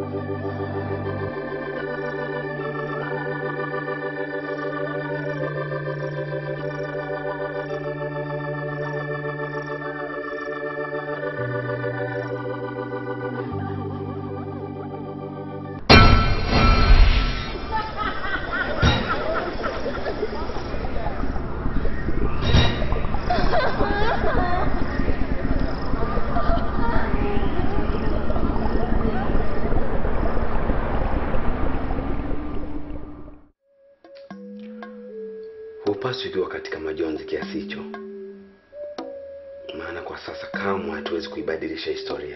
Hupaswi kuwa katika majonzi kiasi hicho. Maana kwa sasa kamwe hatuwezi kuibadilisha historia.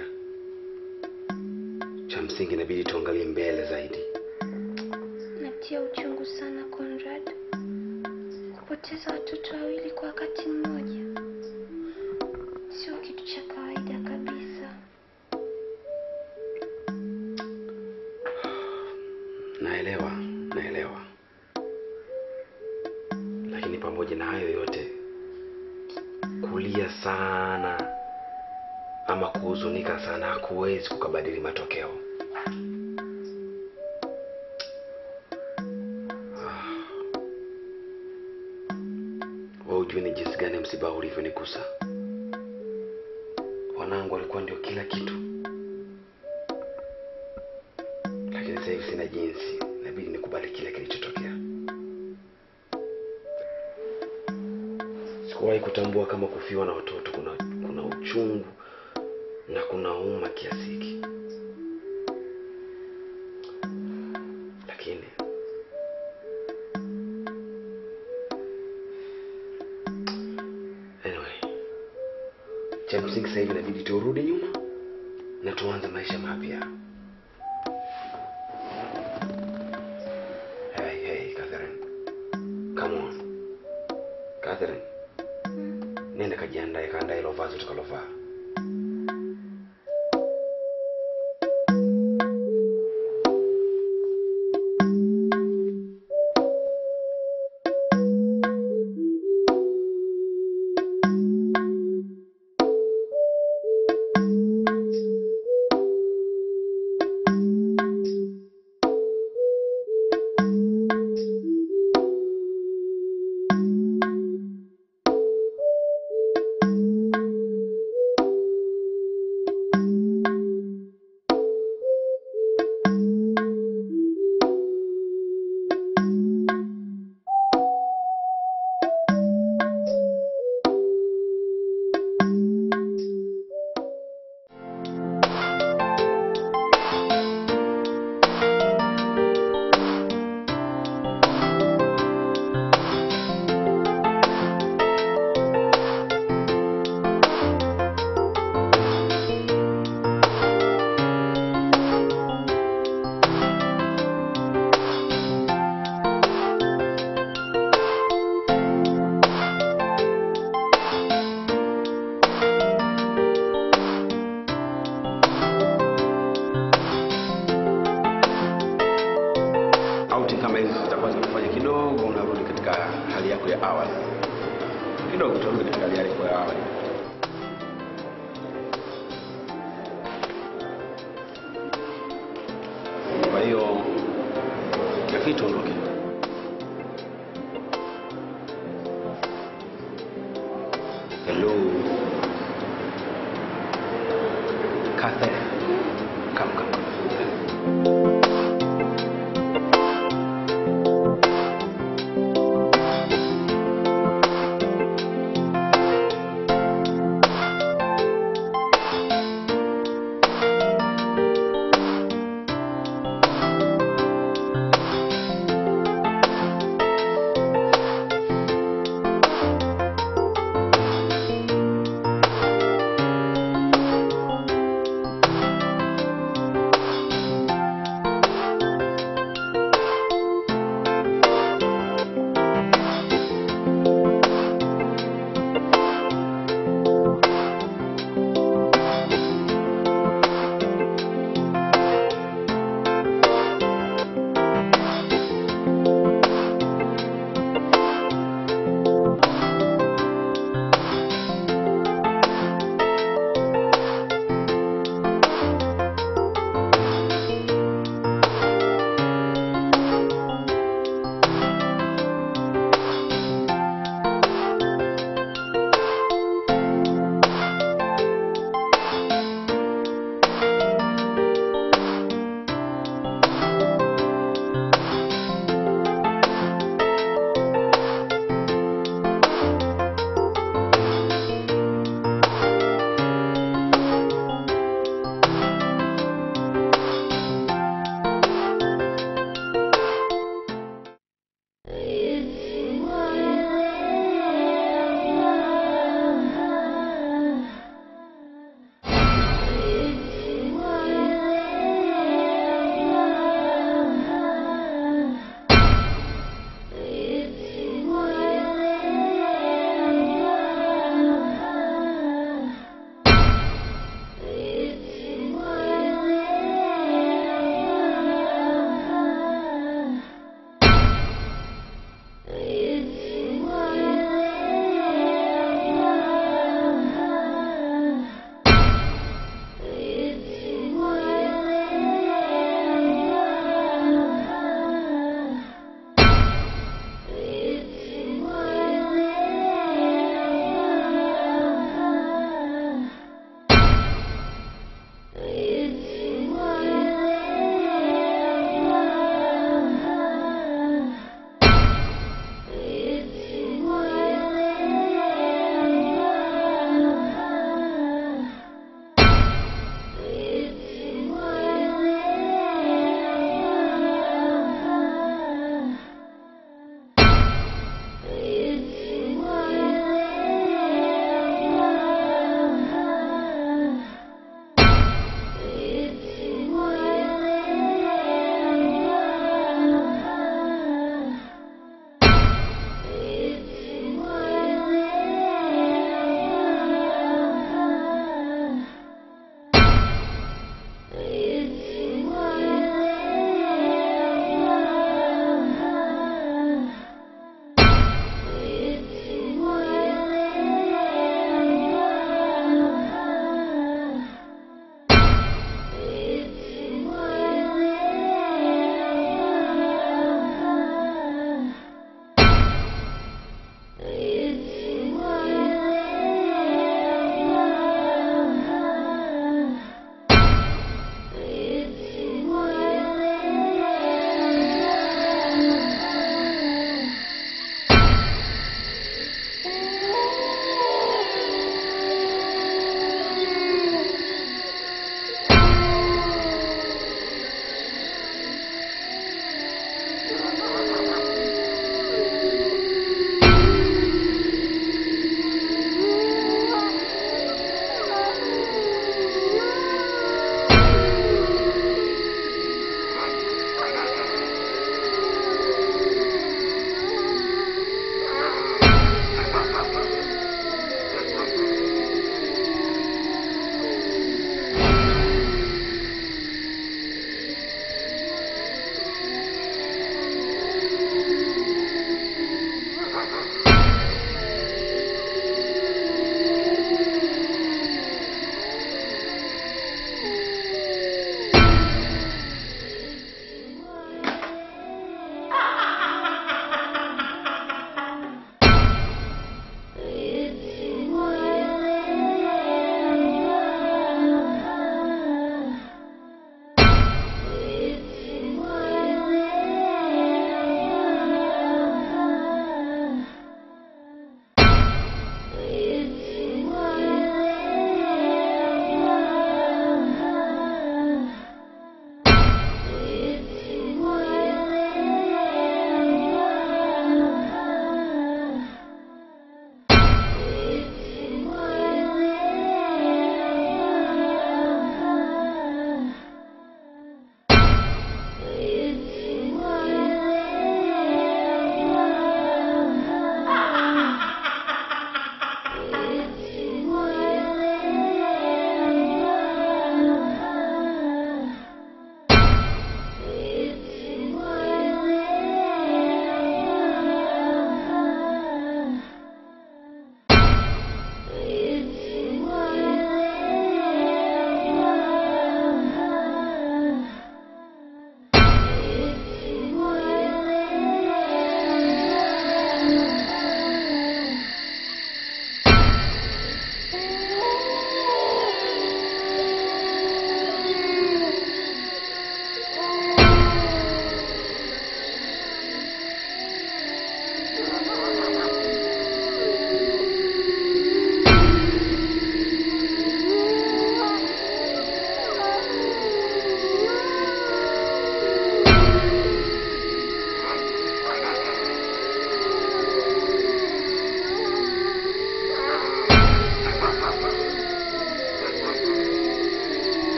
Cha msingi inabidi tuangalie mbele zaidi. Natia uchungu sana Conrad. Kupoteza watoto wawili kwa wakati mmoja sio kitu cha kawaida kabisa. Naelewa. Lakini pamoja na hayo yote, kulia sana ama kuhuzunika sana hakuwezi kukabadili matokeo. Wajua ni jinsi gani msiba ulivyonigusa. Wanangu walikuwa ndio kila kitu. Lakini sasa hivi sina jinsi, inabidi nikubali kile kilichotokea. Sikuwahi kutambua kama kufiwa na watoto kuna uchungu na kuna uma kiasi hiki. Lakini anyway, cha msingi sasa hivi inabidi turudi nyuma na tuanze maisha mapya. Hey, Catherine. Come on. Catherine. Nenda kajiandae, kaandae hilo vazi utakalovaa. Kidogo turudi katika hali yako ya awali. Kwa hiyo Yakuti ondoke. Hello. Catherine. Come.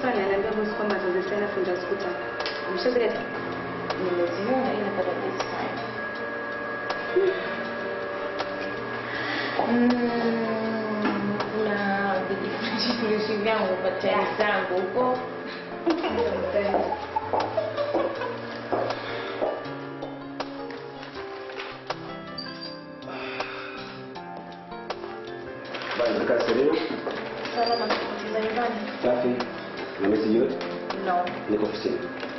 sana anaambia boss kwamba atazisema funda skuta. Mshazileta? Nimeziona inapata pesa sana. Na vijifurushi vyangu patia zangu huko. Bye, nakaa Serena. Salama kwa nyumbani. Safi. Na message yote? No. Niko ofisini.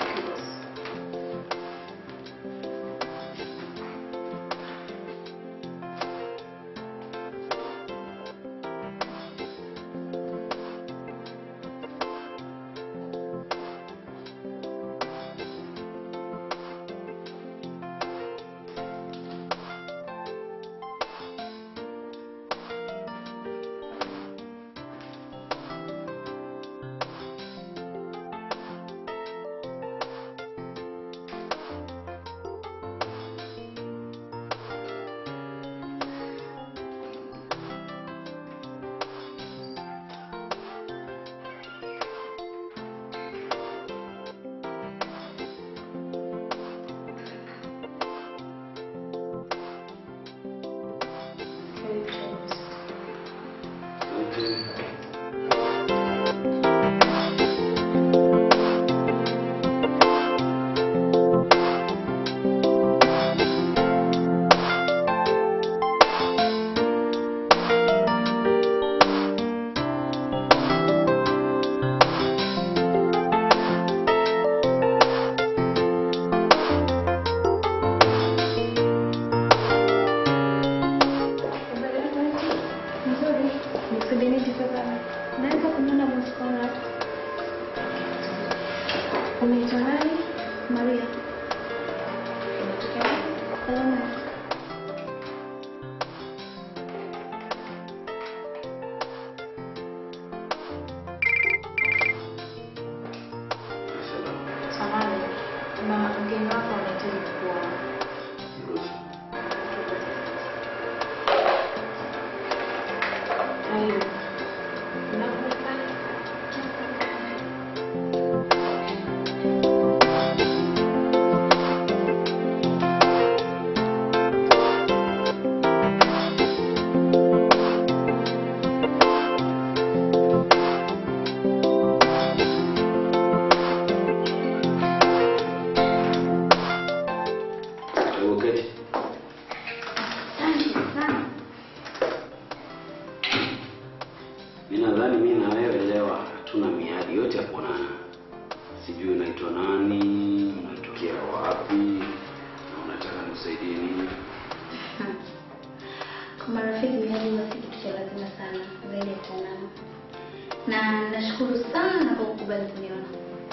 Na nashukuru sana kwa kukubali kuniona.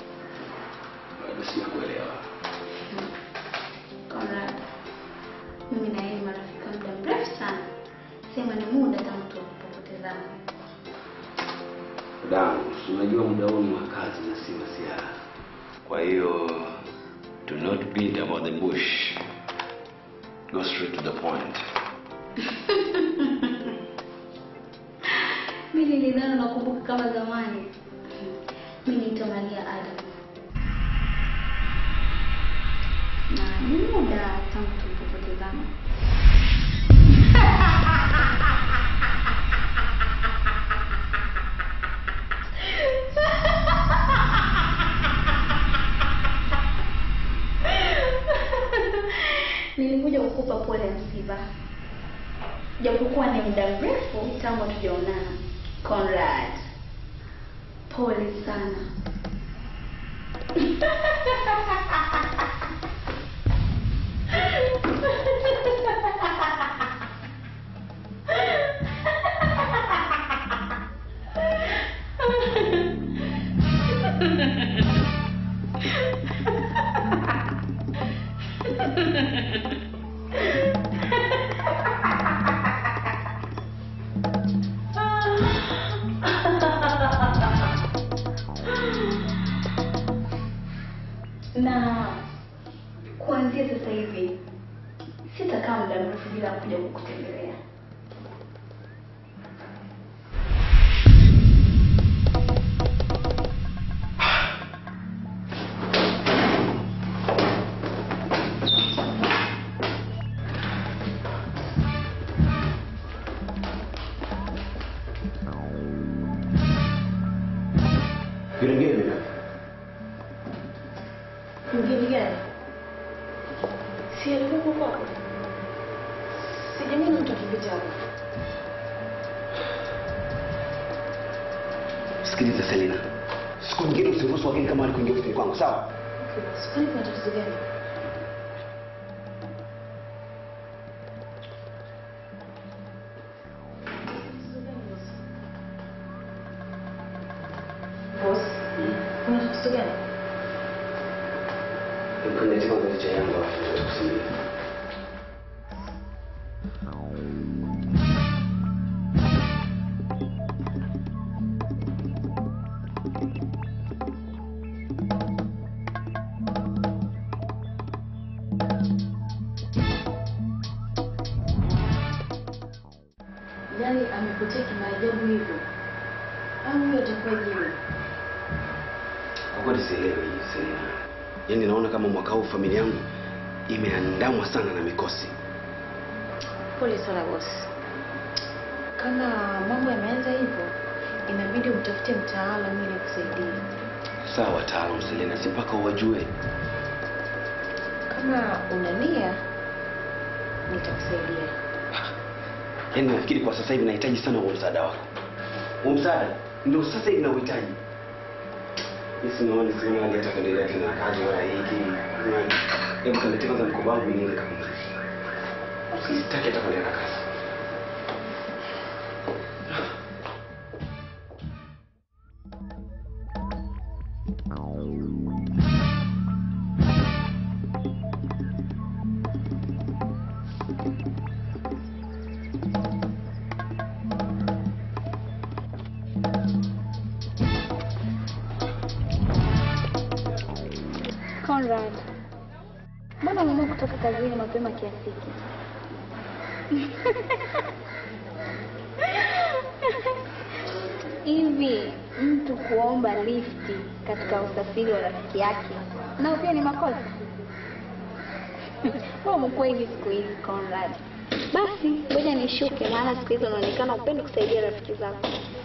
Bado sijakuelewa. Conrad, mimi na yeye marafiki muda mrefu sana. Sema ni muda tangu tulipopotezana. Dadangu, unajua muda huu ni wa kazi na si masiara. Kwa hiyo do not beat about the bush. Go straight to the point. Mimi nilidhani nakumbuka kama zamani. Mimi ni Maria Adam. Na ni muda tangu tulipopotezana. Nilikuja kukupa pole msiba. Japokuwa ni muda mrefu tangu tujaonana. Conrad, pole sana. Na kuanzia sasa hivi sitakaa muda mrefu bila kuja kukutembelea. Vingine gani? Si alikuwa kwako. Sijamini mtu akipita hapo. Sikiliza Selina. Siku nyingine usiruhusu wageni kama wale kuingia ofisini kwangu, sawa? Okay, sifani kuna tatizo gani? Boss, kuna tatizo gani? Kuna timu za chai yangu hapo kusimamia. Yaani amepotea kimaajabu hivyo. Au huyo atakuwa jiwe? Kwa kweli sielewi hii Selina. Yaani naona kama mwaka huu familia yangu imeandamwa sana na mikosi. Pole sana boss. Kama mambo yameanza hivyo, inabidi umtafute mtaalamu ili akusaidie. Sawa wataalamu Selina, si mpaka uwajue. Kama una nia, nitakusaidia. Yaani nafikiri kwa sasa hivi nahitaji sana huo msaada wako. Huo msaada ndio sasa hivi nauhitaji. Sisi naona sina hali hata kuendelea tena na kazi wala hiki. Hebu kanitie kwanza mkoba wangu niende kabisa. Sitaki hata kuendelea na kazi. Conrad, mbona umeamua kutoka kazini mapema kiasi hiki? Hivi mtu kuomba lifti katika usafiri wa rafiki yake nao pia ni makosa? Wewe umekuwa hivi siku hizi Conrad. Basi ngoja nishuke, maana siku hizi unaonekana upende kusaidia rafiki zako.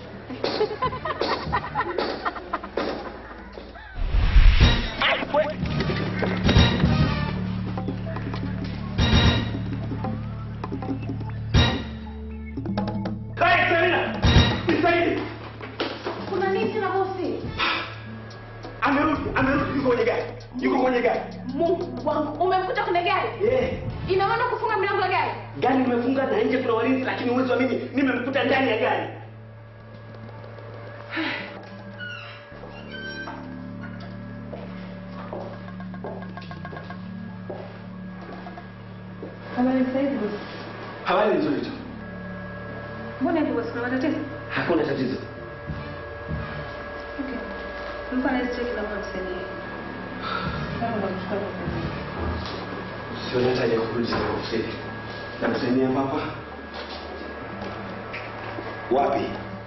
Kuna nini tena bosi? Amerudi yuko kwenye gari. Mungu wangu, umemkuta kwenye gari? Ina maana kufunga milango ya gari? Gari nimefunga na nje kuna walinzi, lakini uwezo wa mimi nimemkuta ndani ya gari. Habari saizi bosi. Habari nzuri tu. Mbona hivi bosi, kuna matatizo? Hakuna tatizo. Okay. Mfano hizi cheki naomba tusaidie. Kama unachukua pesa. Sio nataja kurudi sana ofisini. Na kusemea papa. Wapi?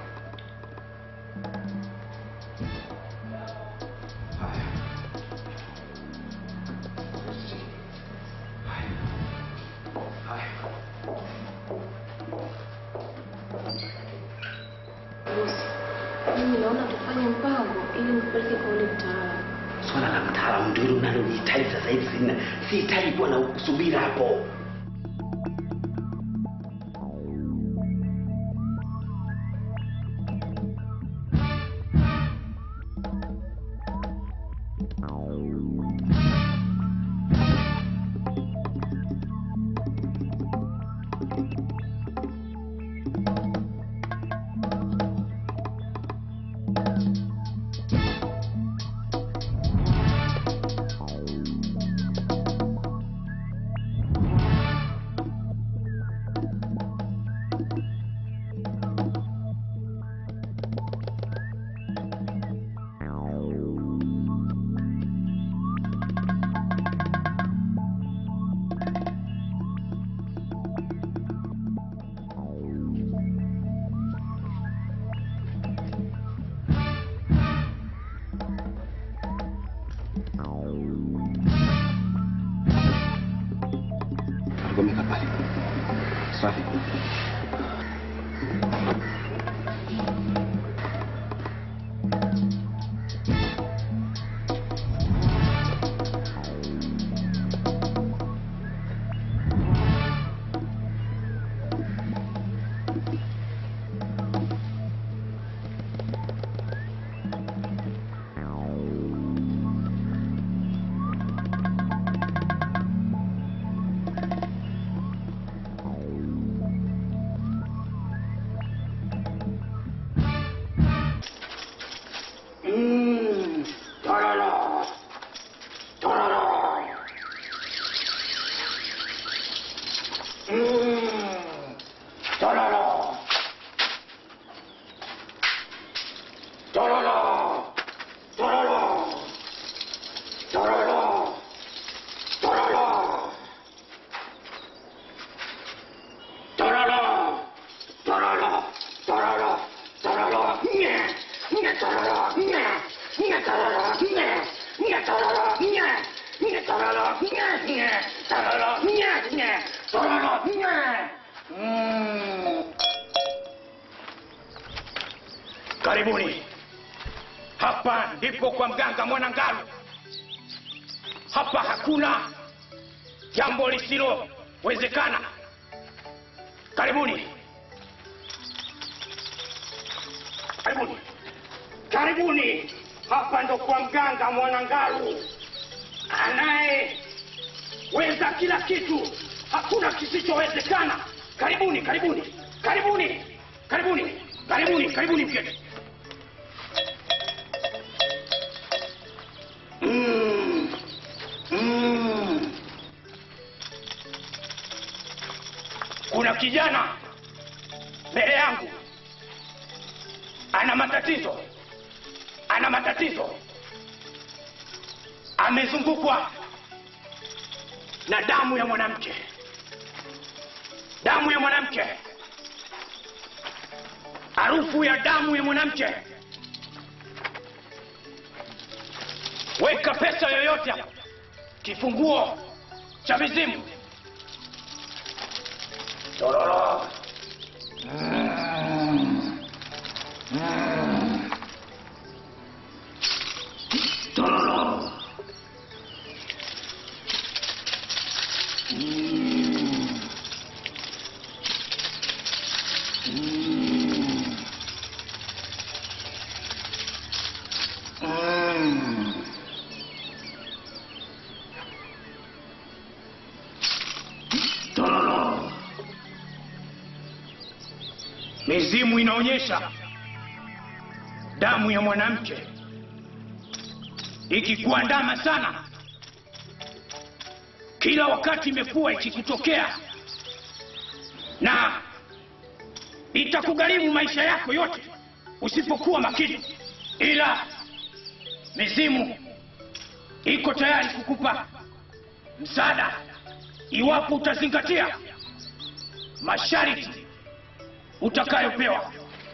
Mimi naona tufanye mpango ili mpeleke kwa ule mtaalamu. Swala la mtaalamu ndio unalolihitaji sasa hivi sina. Sihitaji kuwa na kusubiri hapo. Gomeka pale. Safi. Karibuni. Hapa ndipo kwa mganga Mwanangalu. Hapa hakuna jambo lisilowezekana. Karibuni. Karibuni. Karibuni. Hapa ndo kwa mganga Mwanangalu. Anayeweza kila kitu. Hakuna kisichowezekana. Karibuni, karibuni. Karibuni. Karibuni. Karibuni, karibuni mgeni. Kuna kijana mbele yangu ana matatizo, amezungukwa na damu ya mwanamke, harufu ya damu ya mwanamke. Weka pesa yoyote hapo, kifunguo cha mizimu. Tororo. Tororo. Mizimu inaonyesha damu ya mwanamke ikikuandama sana. Kila wakati imekuwa ikikutokea na itakugharimu maisha yako yote usipokuwa makini. Ila mizimu iko tayari kukupa msaada iwapo utazingatia masharti utakayopewa.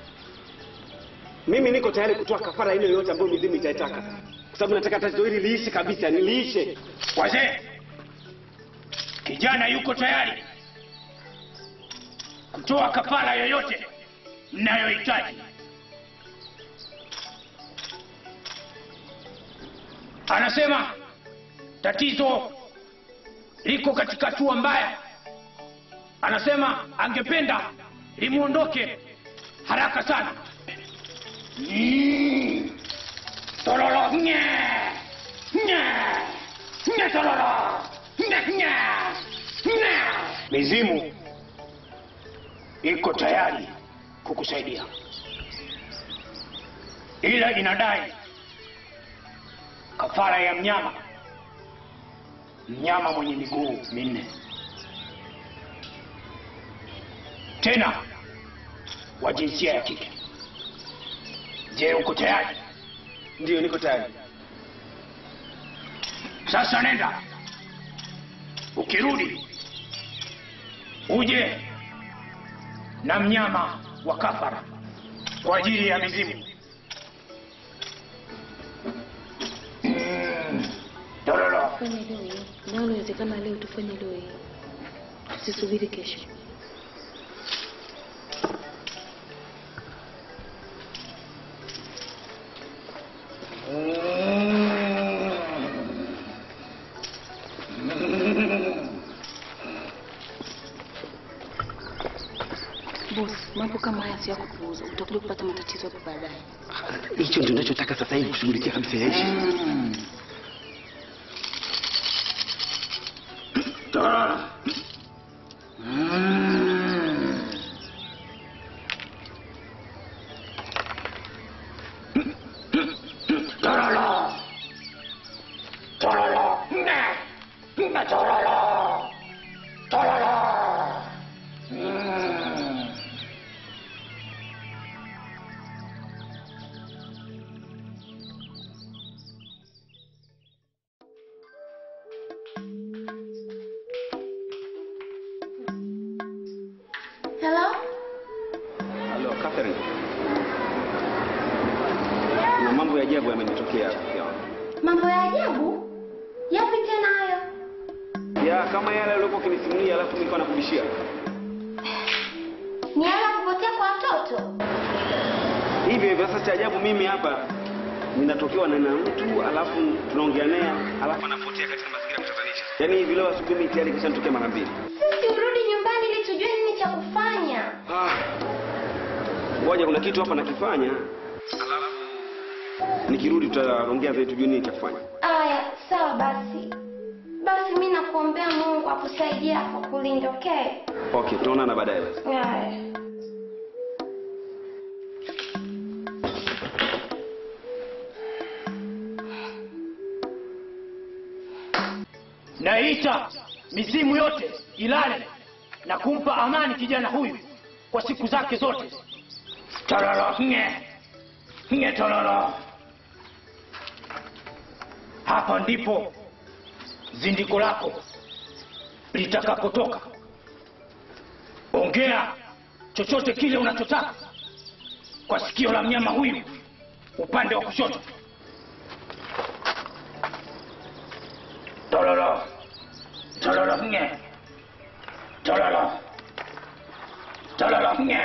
Mimi niko tayari kutoa kafara ile yoyote ambayo mizimu itaitaka. Kwa sababu nataka tatizo hili liishe kabisa, niliishe. Wazee, kijana yuko tayari kutoa kafara yoyote mnayohitaji. Anasema tatizo liko katika hatua mbaya. Anasema angependa limuondoke haraka sana. Tororo. Tororo. Mizimu iko tayari kukusaidia, ila inadai kafara ya mnyama mwenye miguu minne, tena wa jinsia ya kike. Je, uko tayari? Ndio, niko tayari. Sasa nenda, ukirudi uje na mnyama wa kafara kwa ajili ya mizimu. Dororo. Fanya leo hii. Na unawezekana leo tufanye leo hii. Usisubiri kesho. Boss, mambo kama haya si ya kupuuza. Utakuja kupata matatizo hapo baadaye. Hicho ndio ninachotaka sasa hivi kushughulikia kabisa Aisha. mambo ya ajabu yamenitokea hapa. Mambo ya ajabu? Yapi tena hayo? Ya kama yale yaliokuwa kinisimulia alafu nilikuwa nakubishia. Ni yale kupotea kwa watoto? Hivyo sasa cha ajabu mimi hapa ninatokewa na mtu alafu tunaongea naye alafu anapotea katika mazingira kutatanisha. Yaani hivi leo asubuhi mimi tayari kishanitokea mara mbili. Sisi urudi nyumbani ili tujue nini cha kufanya. Ngoja kuna kitu hapa nakifanya. Alafu nikirudi tutaongea vile tujue nini cha kufanya. Aya, sawa basi. Basi mimi nakuombea Mungu akusaidie hapo kulinda, okay? Okay, tutaonana baadaye basi. Aya. Naita mizimu yote ilale na kumpa amani kijana huyu kwa siku zake zote. Tarara nge tarara. Hapa ndipo zindiko lako litakapotoka. Ongea chochote kile unachotaka kwa sikio la mnyama huyu upande wa kushoto. Tarara. Tarara nge. Tarara. Tarara nge.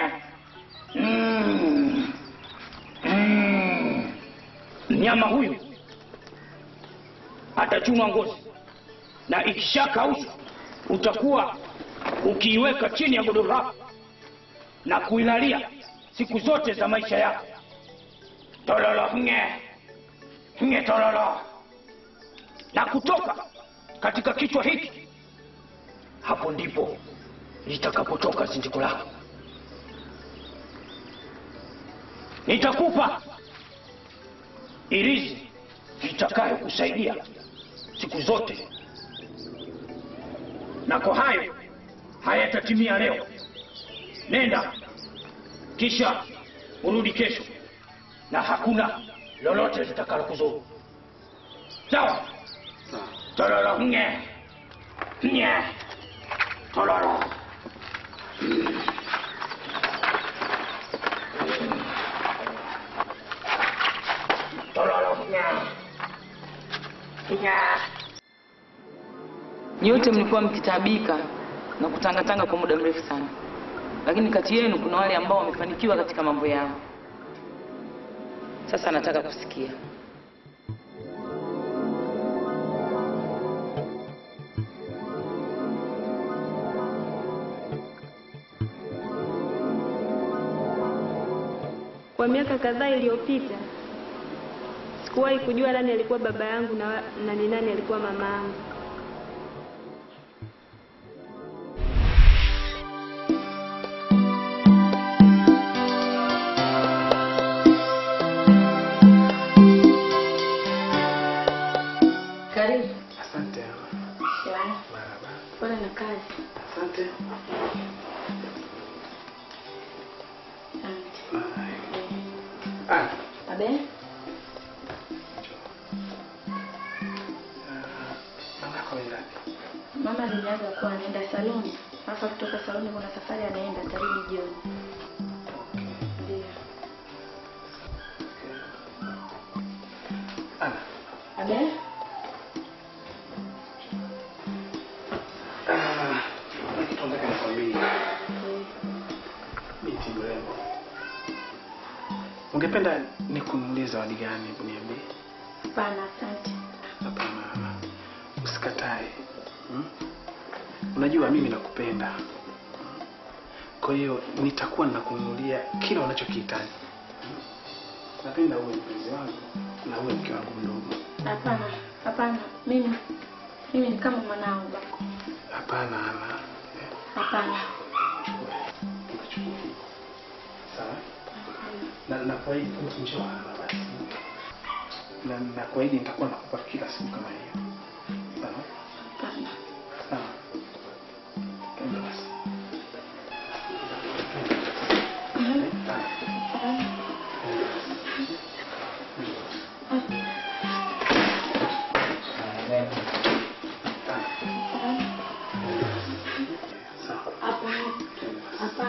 Mnyama huyu atachuma ngozi na ikishakaushwa utakuwa ukiiweka chini ya godoro lako na kuilalia siku zote za maisha yako. Tarara nge tarara. Na kutoka katika kichwa hiki, hapo ndipo litakapotoka zindiko lako. Nitakupa irizi litakayo kusaidia siku zote. Na kwa hayo hayatatimia leo. Nenda kisha urudi kesho na hakuna lolote litakalo kuzuru. Sawa? Tarara nge. Tarara. Tarara nge. Nyote mlikuwa mkitabika na kutangatanga kwa muda mrefu sana. Lakini kati yenu kuna wale ambao wamefanikiwa katika mambo yao. Sasa nataka kusikia. Kwa miaka kadhaa iliyopita sikuwahi kujua nani alikuwa baba yangu na ni nani alikuwa mama yangu. Karibu. Asante. Pole na kazi. Asante. Abe? Mama alianza kuwa anaenda saloni. Sasa kutoka saloni kuna safari anaenda tarudi jioni. Ndio. Abe? Nikitondeka na familia. Binti mrembo. Ungependa nikununulie zawadi gani, hebu niambie? Hapana, asante. Hapana. Usikatae. Unajua mimi nakupenda. Kwa hiyo nitakuwa ninakununulia kila unachokihitaji. Napenda uwe mpenzi wangu na uwe mke wangu mdogo. Hapana. Mimi ni kama mwanao baba. Hapana, Ana. Hapana. Unachukua. Sawa? Na kwa hiyo njoo hapa basi. Na kwa hiyo nitakuwa nakupa kila siku kama hiyo. Sawa? Hapana. Sawa. Kenda basi.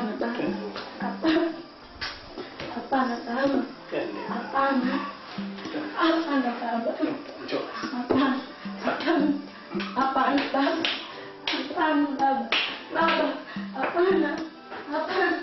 Hapana. Hapana baba. Njoo. Hapana. Hapana baba. Hapana baba. Baba, hapana. Hapana.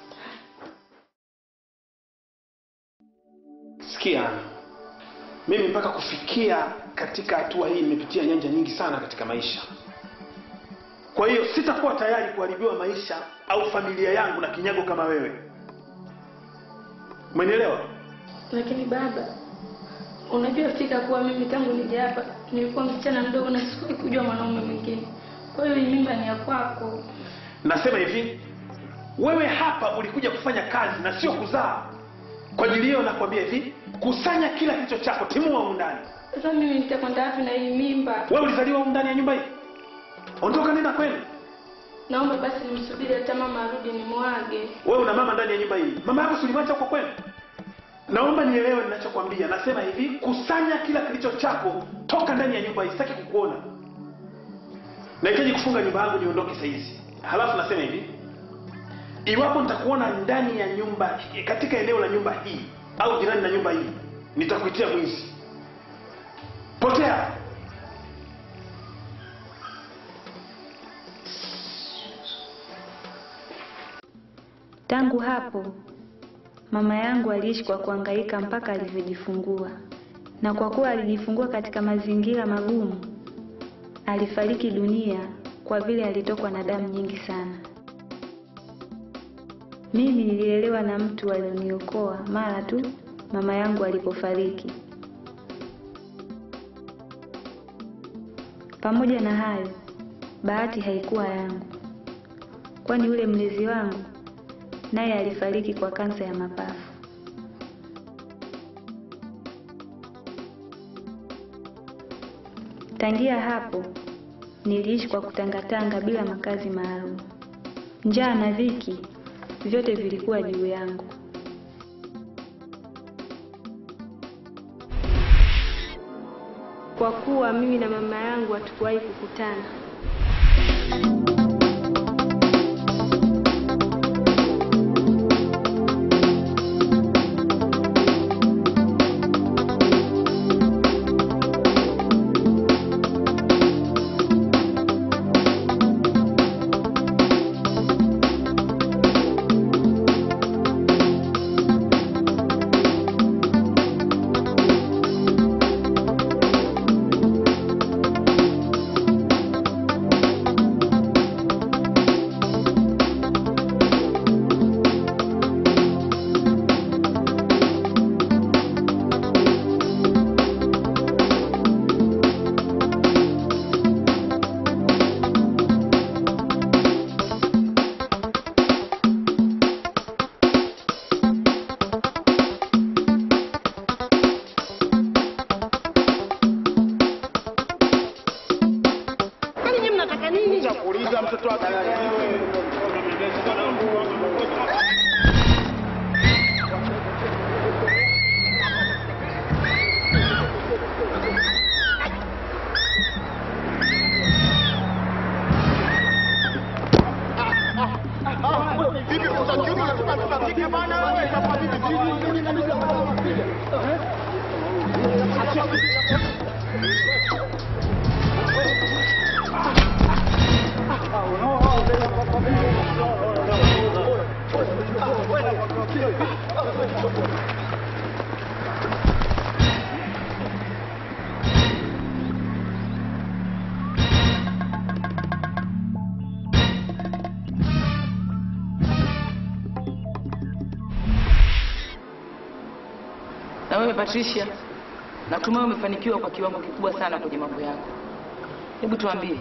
Sikia. Mimi mpaka kufikia katika hatua hii nimepitia nyanja nyingi sana katika maisha. Kwa hiyo sitakuwa tayari kuharibiwa maisha au familia yangu na kinyago kama wewe. Umenielewa? Lakini baba, unajua fika kuwa mimi tangu nije hapa nilikuwa msichana mdogo na sikuwahi kujua mwanaume mwingine. Kwa hiyo mimba ni ya kwako. Nasema hivi, wewe hapa ulikuja kufanya kazi na sio kuzaa. Kwa ajili hiyo nakwambia hivi, kusanya kila kicho chako, timua huko ndani. Sasa mimi nitakwenda wapi na hii mimba? Wewe ulizaliwa huko ndani ya nyumba hii? Ondoka nenda kwenu. Naomba basi nimsubiri hata mama arudi nimwage. Wewe una mama ndani ya nyumba hii. Mama yako ulimwacha huko kwenu? Naomba nielewe ninachokwambia. Nasema hivi, kusanya kila kilicho chako, toka ndani ya nyumba hii, sitaki kukuona. Nahitaji kufunga nyumba yangu niondoke saa hizi. Halafu nasema hivi, iwapo nitakuona ndani ya nyumba, katika eneo la nyumba hii au jirani na nyumba hii, nitakuitia mwizi. Potea. Tangu hapo mama yangu aliishi kwa kuhangaika mpaka alivyojifungua, na kwa kuwa alijifungua katika mazingira magumu, alifariki dunia kwa vile alitokwa na damu nyingi sana. Mimi nililelewa na mtu alioniokoa mara tu mama yangu alipofariki. Pamoja na hayo, bahati haikuwa yangu, kwani yule mlezi wangu naye alifariki kwa kansa ya mapafu. Tangia hapo niliishi kwa kutangatanga bila makazi maalum. Njaa na dhiki vyote vilikuwa juu yangu. Kwa kuwa mimi na mama yangu hatukuwahi kukutana. Na wewe Patricia, natumai umefanikiwa kwa kiwango kikubwa sana kwenye mambo yako. Hebu tuambie.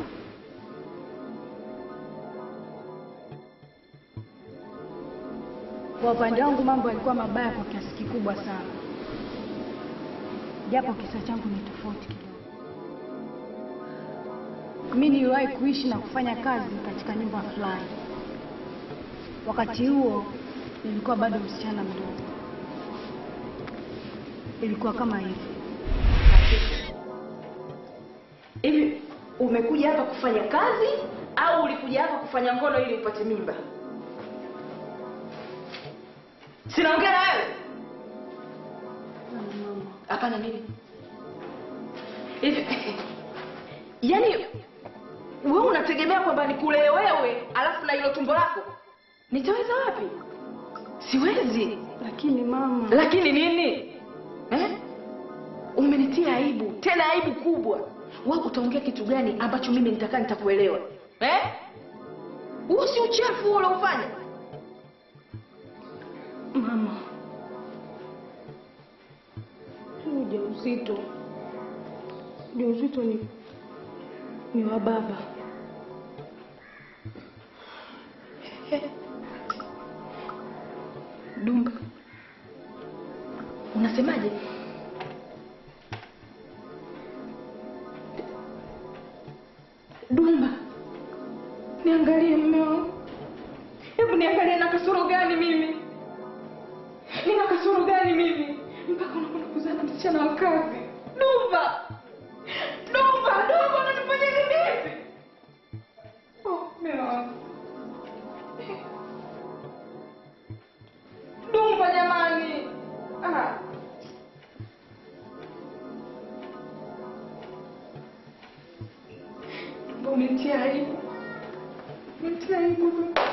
Kwa upande wangu mambo yalikuwa mabaya kwa kiasi kikubwa sana. Japo kisa changu ni tofauti kidogo. Mimi niliwahi kuishi na kufanya kazi katika nyumba fulani. Wakati huo nilikuwa bado msichana mdogo. Ilikuwa kama hivi. Hivi umekuja hapa kufanya kazi au ulikuja hapa kufanya ngono ili upate mimba? Sinaongea na wewe. Hapana mimi. Hivi. Yaani wewe unategemea kwamba nikulee wewe alafu na hilo tumbo lako? Nitaweza wapi? Siwezi. Lakini mama. Lakini nini? Umenitia aibu, tena aibu kubwa. Wewe utaongea kitu gani ambacho mimi nitakuelewa? Huo si uchafu ule ufanya. Mama. Ujauzito ni wa baba. Dumba. Unasemaje? Dumba. Niangalie mume wangu. Hebu niangalie na kasoro gani mimi? Nina kasoro gani mimi? Mpaka unakwenda kuzaa na msichana wa kazi. Dumba. Dumba, unanifanya nini? Mume wangu. Dumba jamani. Umenitia aibu. Umenitia aibu.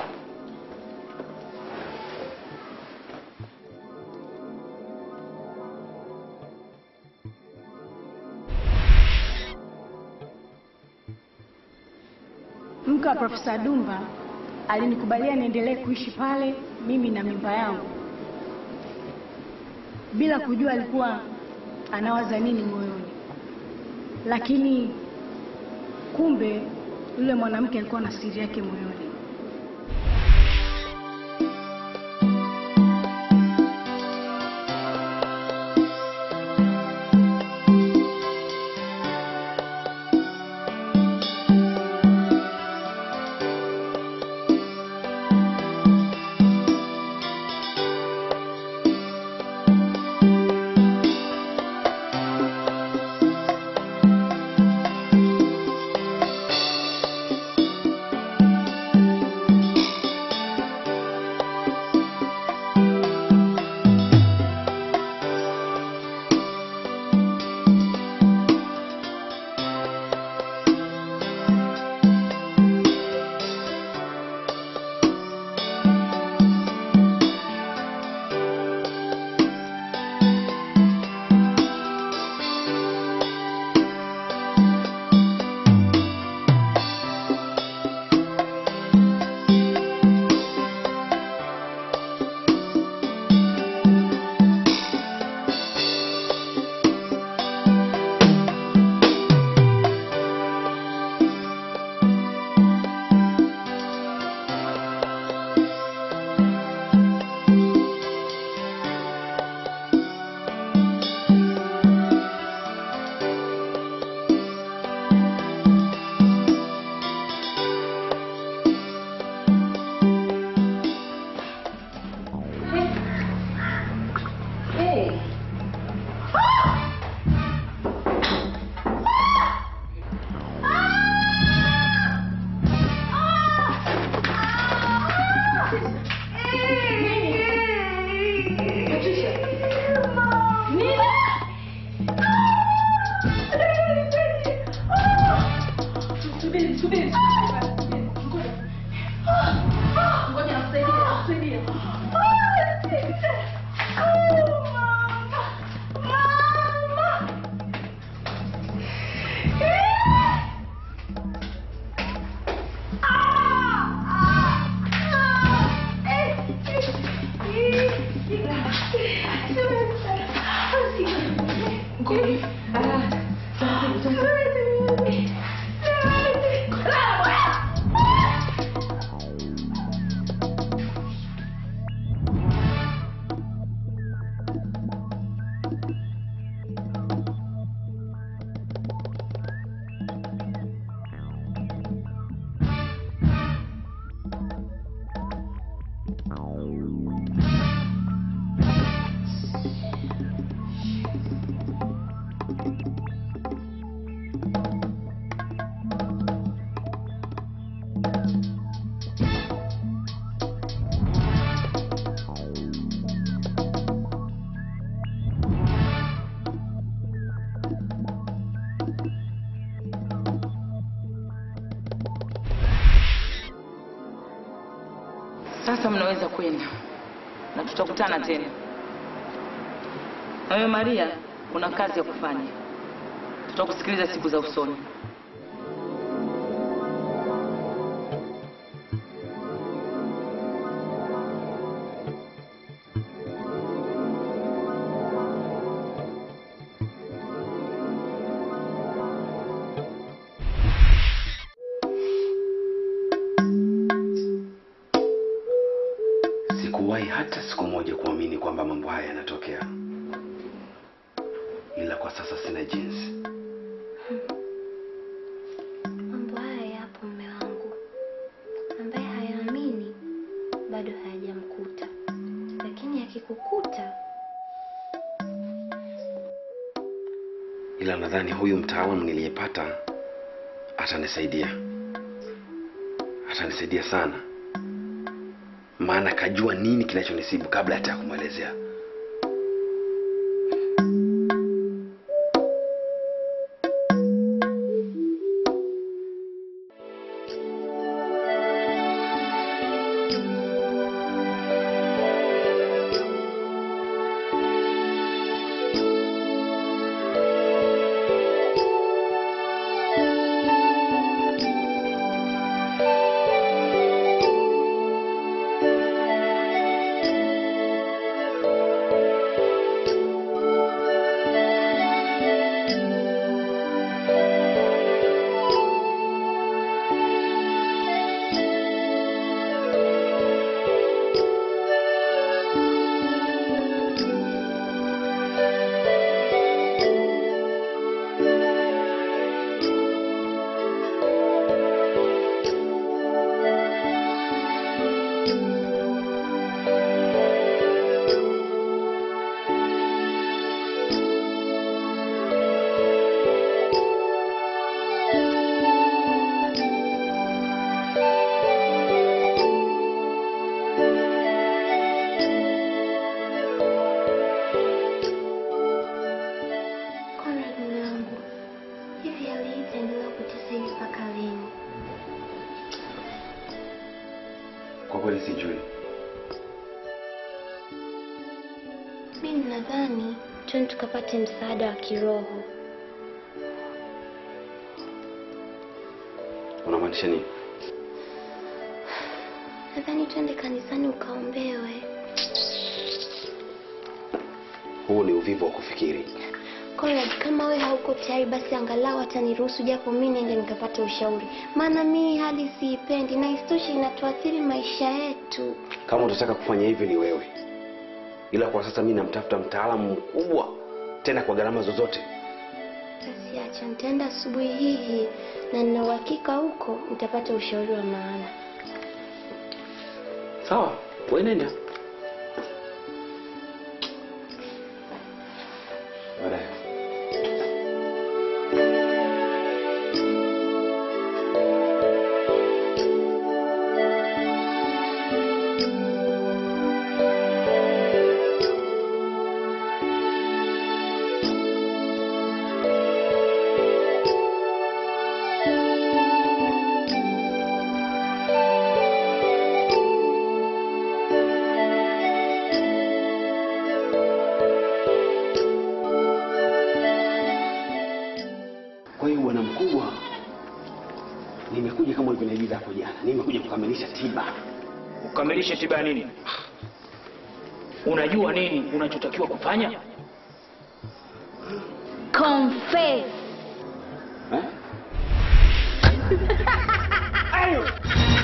Mke wa Profesa Dumba alinikubalia niendelee kuishi pale mimi na mimba yangu, bila kujua alikuwa anawaza nini moyoni. Lakini kumbe yule mwanamke alikuwa na siri yake moyoni. Sasa mnaweza kwenda na tutakutana tena. Na wewe Maria, una kazi ya kufanya. Tutakusikiliza siku za usoni. Sikuwahi hata siku moja kuamini kwamba mambo haya yanatokea. Ila kwa sasa sina jinsi. Mambo haya yapo mume wangu. Ambaye hayaamini bado hayajamkuta. Lakini yakikukuta, Ila nadhani huyu mtaalamu niliyepata atanisaidia. Atanisaidia sana. Maana kajua nini kinachonisibu kabla hata kumwelezea. Kwa kweli sijui. mimi nadhani twende tukapate msaada wa kiroho. Unamaanisha nini? Nadhani twende kanisani ukaombewe. Huu ni uvivu wa kufikiri. Conrad, kama wewe hauko tayari basi angalau ataniruhusu japo mimi niende nikapata ushauri. Maana mimi hali siipendi na isitoshe inatuathiri maisha yetu. Kama utataka kufanya hivyo ni wewe. Ila kwa sasa mimi namtafuta mtaalamu mkubwa tena kwa gharama zozote. Basi acha nitaenda asubuhi hii na nina uhakika huko nitapata ushauri wa maana. Sawa, wewe nenda. Baadaye. Nimekuja kama ulivyoniagiza hapo jana. Nimekuja kukamilisha tiba. Ukamilishe tiba nini? Unajua nini unachotakiwa kufanya? Confess. Ayo!